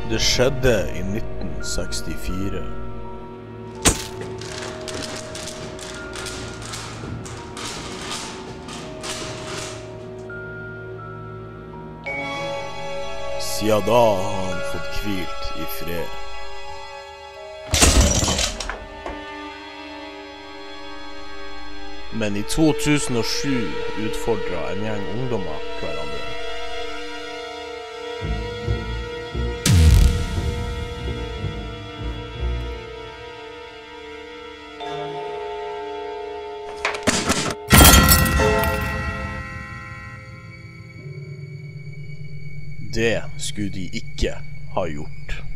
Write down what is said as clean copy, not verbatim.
Det skjedde i 1964. Siden da har han fått hvilt i fred. Men i 2007 utfordret en gjeng ungdommer hverandre. Det skulle de ikke ha gjort.